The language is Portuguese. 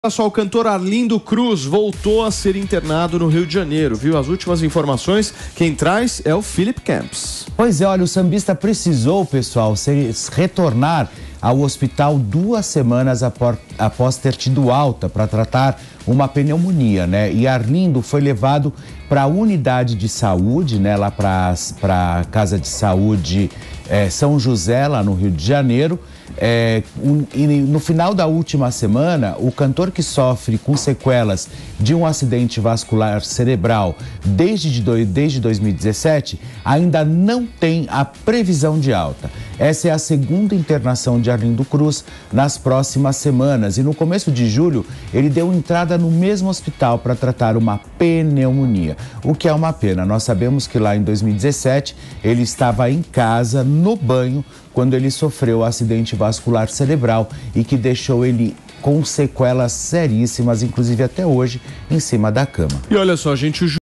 Olha só, o cantor Arlindo Cruz voltou a ser internado no Rio de Janeiro, viu? As últimas informações, quem traz é o Philip Camps. Pois é, olha, o sambista precisou, pessoal, retornar ao hospital 2 semanas após ter tido alta para tratar uma pneumonia, né? E Arlindo foi levado para a unidade de saúde, né? Lá para a Casa de Saúde São José, lá no Rio de Janeiro. E no final da última semana, o cantor, que sofre com sequelas de um acidente vascular cerebral desde 2017, ainda não tem a previsão de alta. Essa é a segunda internação de Arlindo Cruz nas próximas semanas. E no começo de julho, ele deu entrada no mesmo hospital para tratar uma pneumonia, o que é uma pena. Nós sabemos que lá em 2017, ele estava em casa, no banho, quando ele sofreu o acidente vascular cerebral e que deixou ele com sequelas seríssimas, inclusive até hoje, em cima da cama. E olha só, gente,